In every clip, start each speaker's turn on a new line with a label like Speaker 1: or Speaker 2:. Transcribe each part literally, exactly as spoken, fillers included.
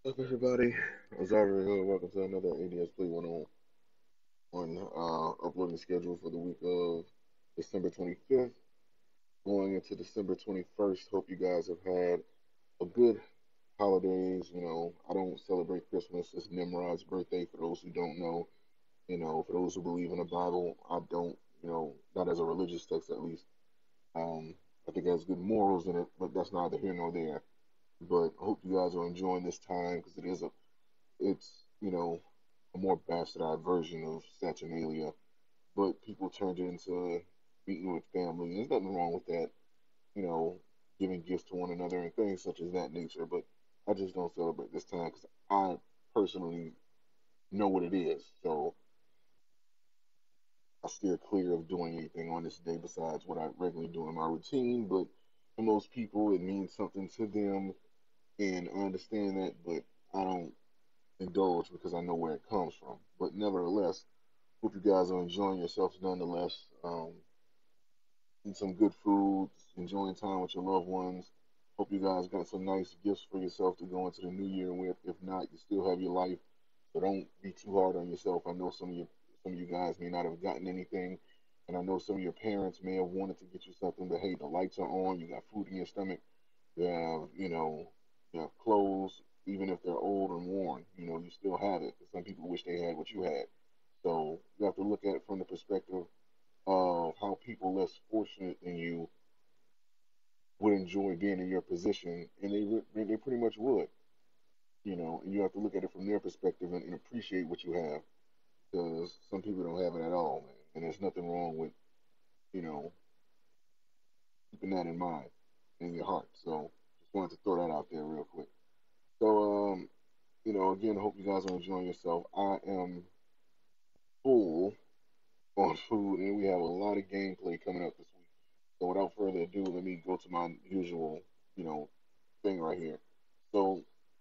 Speaker 1: What's up, everybody? Azaria here. Welcome to another A D S Play one oh one uh, uploading schedule for the week of December twenty-fifth, going into December twenty-first. Hope you guys have had a good holidays. You know, I don't celebrate Christmas. It's Nimrod's birthday for those who don't know. You know, for those who believe in the Bible, I don't, you know, not as a religious text at least. Um, I think it has good morals in it, but that's neither here nor there. But I hope you guys are enjoying this time because it is a it's you know a more bastardized version of Saturnalia, but people turned it into meeting with family. And there's nothing wrong with that, you know, giving gifts to one another and things such as that nature. But I just don't celebrate this time because I personally know what it is. So I steer clear of doing anything on this day besides what I regularly do in my routine. But for most people, it means something to them, and I understand that. But I don't indulge because I know where it comes from. But nevertheless, hope you guys are enjoying yourselves nonetheless. Um, eating some good food, enjoying time with your loved ones. Hope you guys got some nice gifts for yourself to go into the new year with. If not, you still have your life, so don't be too hard on yourself. I know some of you, some of you guys may not have gotten anything, and I know some of your parents may have wanted to get you something, but hey, the lights are on. You got food in your stomach. You have, you know, you have clothes, even if they're old and worn. You know, you still have it. Some people wish they had what you had. So you have to look at it from the perspective of how people less fortunate than you would enjoy being in your position, and they re- they pretty much would, you know. And you have to look at it from their perspective and, and appreciate what you have, because some people don't have it at all, man. And there's nothing wrong with you know keeping that in mind in your heart. So just wanted to throw that out there real quick. So um, you know, again, hope you guys are enjoying yourself. I am full on food, and we have a lot of gameplay coming up this week. So without further ado, let me go to my usual, you know, thing right here. So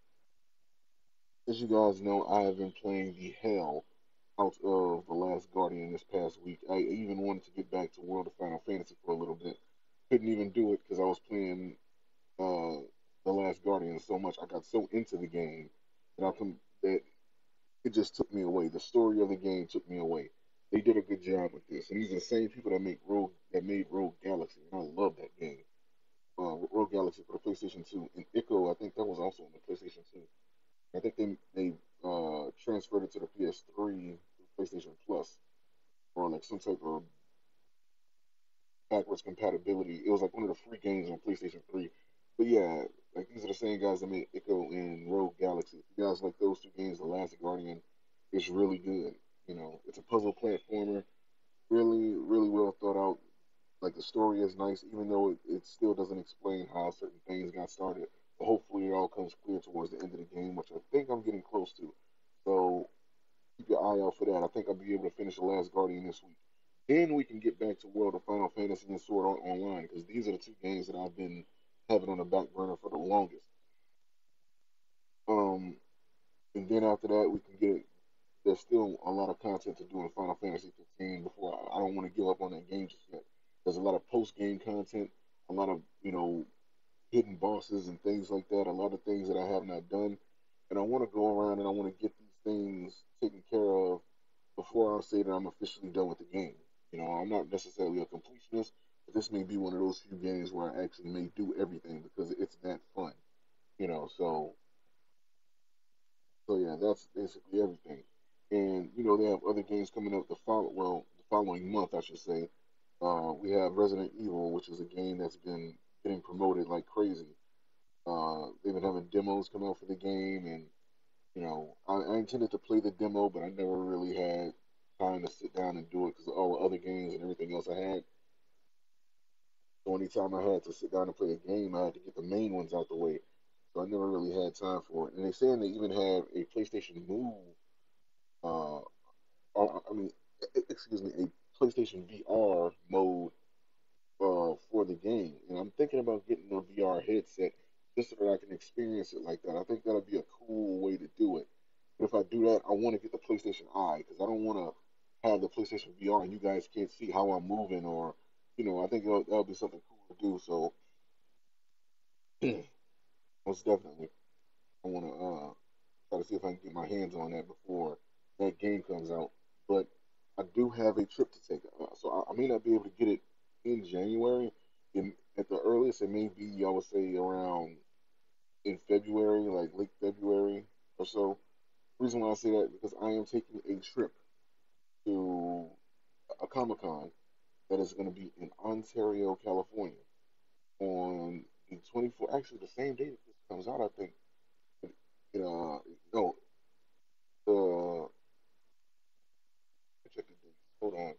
Speaker 1: as you guys know, I have been playing the hell out of The Last Guardian this past week. I even wanted to get back to World of Final Fantasy for a little bit. Couldn't even do it because I was playing uh, The Last Guardian so much. I got so into the game that I com- that it just took me away. The story of the game took me away. They did a good job with this, and these are the same people that make Rogue that made Rogue Galaxy, and I love that game. Uh, Rogue Galaxy for the PlayStation two, and Ico, I think that was also on the PlayStation two. I think they they uh, transferred it to the P S three, PlayStation Plus, or like some type of backwards compatibility. It was like one of the free games on PlayStation three. But yeah, like these are the same guys that made Ico and Rogue Galaxy. If you guys like those two games, The Last Guardian is really good. You know, it's a puzzle platformer, really, really well thought out. Like the story is nice, even though it, it still doesn't explain how certain things got started. But hopefully, it all comes clear towards the end of the game, which I think I'm getting close to. So keep your eye out for that. I think I'll be able to finish The Last Guardian this week. Then we can get back to World of Final Fantasy and Sword Art Online because these are the two games that I've been having on the back burner for the longest. Um, and then after that, we can get. There's still a lot of content to do in Final Fantasy fifteen before I, I don't want to give up on that game just yet. There's a lot of post game content, a lot of you know hidden bosses and things like that. A lot of things that I have not done, and I want to go around and I want to get these things taken care of before I say that I'm officially done with the game. You know, I'm not necessarily a completionist, but this may be one of those few games where I actually may do everything because it's that fun. You know, so so yeah, that's basically everything. And you know, they have other games coming up the follow well the following month, I should say. Uh, we have Resident Evil, which is a game that's been getting promoted like crazy. Uh, they've been having demos come out for the game, and you know, I, I intended to play the demo, but I never really had time to sit down and do it because of all the other games and everything else I had. So anytime I had to sit down and play a game, I had to get the main ones out the way. So I never really had time for it. And they're saying they even have a PlayStation Move, uh, or, I mean, e- e, excuse me, a PlayStation V R mode uh, for the game. And I'm thinking about getting a V R headset just so that I can experience it like that. I think that'll be a cool way to do it. But if I do that, I want to get the PlayStation Eye because I don't want to have the PlayStation V R and you guys can't see how I'm moving or, you know, I think that'll, that'll be something cool to do. So most definitely, I want to. Uh, try to see if I can get my hands on that before that game comes out. But I do have a trip to take, uh, so I, I may not be able to get it in January. In, at the earliest, it may be I would say around in February, like late February or so. The reason why I say that is because I am taking a trip to a Comic Con that is going to be in Ontario, California, on the twenty-fourth. Actually, the same day that this comes out, I think. It, it, uh, no, the check the date. Hold on.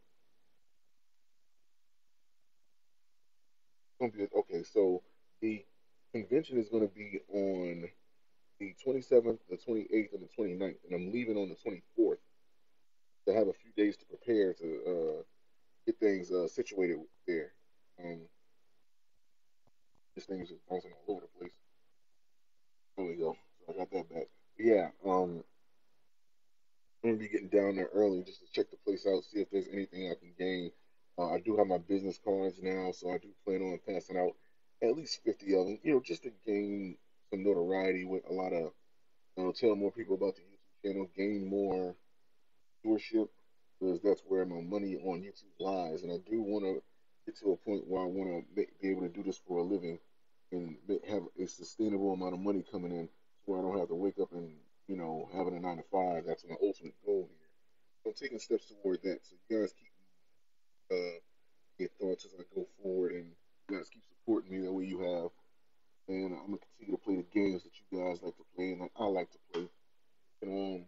Speaker 1: It's gonna be okay. So the convention is going to be on the twenty-seventh, the twenty-eighth, and the twenty-ninth, and I'm leaving on the twenty-fourth to have a few days to prepare to uh, get things uh, situated there. Um, this thing is just bouncing all over the place. There we go. So I got that back. But yeah, um, I'm gonna be getting down there early just to check the place out, see if there's anything I can gain. Uh, I do have my business cards now, so I do plan on passing out at least fifty of them, you know, just to gain some notoriety with a lot of, you know, tell more people about the YouTube channel, gain more viewership, because that's where my money on YouTube lies. And I do want to get to a point where I want to be able to do this for a living and have a sustainable amount of money coming in, so I don't have to wake up and you know having a nine to five. That's my ultimate goal here. So I'm taking steps toward that. So you guys keep uh, your thoughts as I go forward, and you guys keep supporting me the way you have. And I'm gonna continue to play the games that you guys like to play and that I like to play. And um,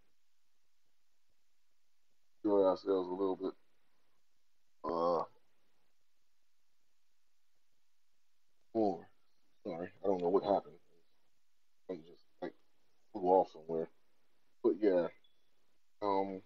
Speaker 1: enjoy ourselves a little bit. Uh, more. Sorry, I don't know what happened. I just like flew off somewhere. But yeah, um,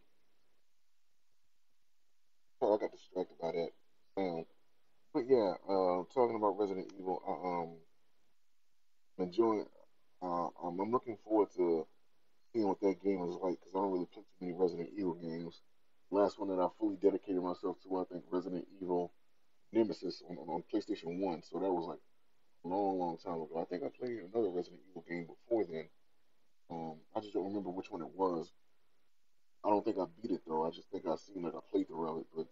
Speaker 1: oh, I got distracted by that sound. But yeah, uh, talking about Resident Evil, I, um, I'm enjoying. Uh, um, I'm looking forward to seeing what that game is like because I don't really play too many Resident Evil games. Last one that I fully dedicated myself to, I think, Resident Evil Nemesis on, on PlayStation One. So that was like a long, long time ago. I think I played another Resident Evil game before then. Um, I just don't remember which one it was. I don't think I beat it though. I just think I seen like a playthrough of it. But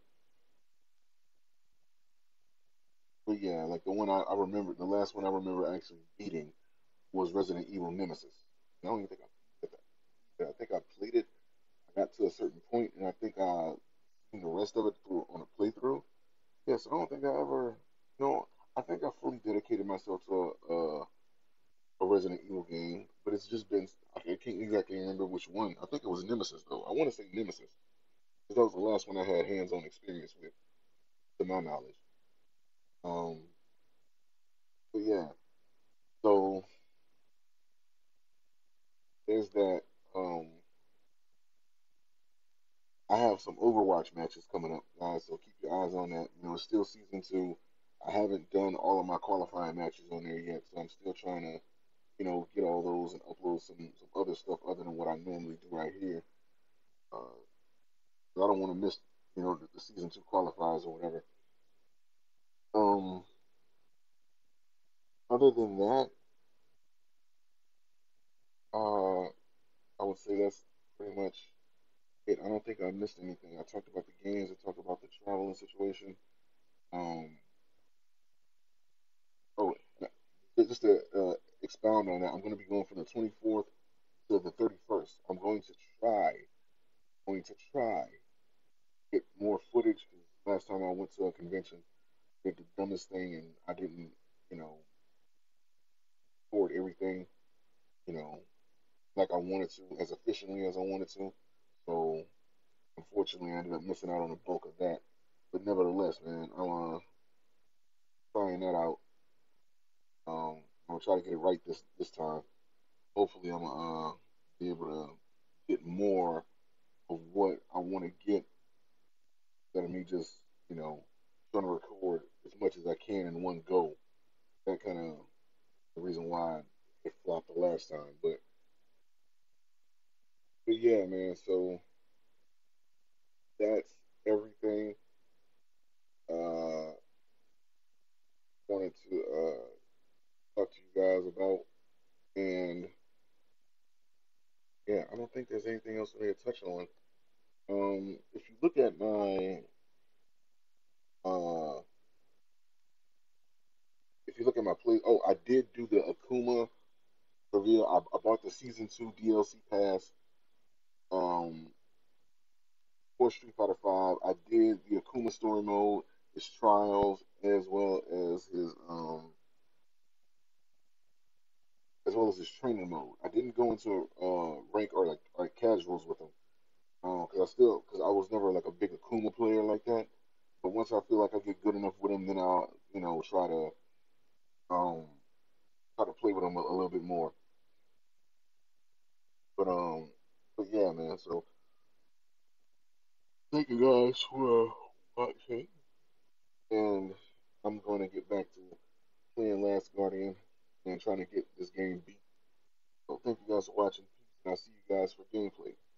Speaker 1: but yeah, like the one I, I remember, the last one I remember actually beating was Resident Evil Nemesis. I don't even think I beat that. I think I played it. I got to a certain point, and I think I seen the rest of it through on a playthrough. Yes, I don't think I ever. No, I think I fully dedicated myself to a, a, a Resident Evil game, but it's just been. I can't exactly remember which one. I think it was Nemesis though. I want to say Nemesis because that was the last one I had hands-on experience with, to my knowledge. Um, but yeah, so there's that. Um, I have some Overwatch matches coming up, guys. So keep your eyes on that. You know, it's still season two. I haven't done all of my qualifying matches on there yet, so I'm still trying to, you know, get all those and upload some some other stuff other than what I normally do right here. Uh, 'cause I don't want to miss, you know, the, the season two qualifiers or whatever. Um, other than that, uh, I would say that's pretty much it. I don't think I missed anything. I talked about the games. I talked about the traveling situation. Um, oh, just to uh, expound on that, I'm going to be going from the twenty-fourth to the thirty-first. I'm going to try, going to try get more footage. 'Cause last time I went to a convention, I did the dumbest thing, and I didn't, you know, record everything, you know, like I wanted to, as efficiently as I wanted to. So unfortunately, I ended up missing out on the bulk of that. But nevertheless, man, I'm uh, trying that out. Um, I'm gonna try to get it right this this time. Hopefully, I'm gonna uh, be able to get more of what I want to get instead of me just, you know, trying to record as much as I can in one go. That kind of the reason why it flopped the last time. But but yeah, man. So that's everything. Uh, wanted to uh talk to you guys about, and I don't think there's anything else I need to touch on. Um, if you look at my uh, if you look at my play, oh, I did do the Akuma reveal. I, I bought the season two D L C pass um, for Street Fighter Five. I did the Akuma story mode, his trials, as well as his um, as well as his training mode. I didn't go into uh, rank or like, like casuals with him because uh, I still because I was never like a big Akuma player like that. But once I feel like I get good enough with him, then I'll you know try to um try to play with him a, a little bit more. But um, but yeah, man. So thank you guys for uh, watching, and I'm going to get back to playing Last Guardian and trying to get this game beat. So thank you guys for watching. Peace, and I'll see you guys for gameplay.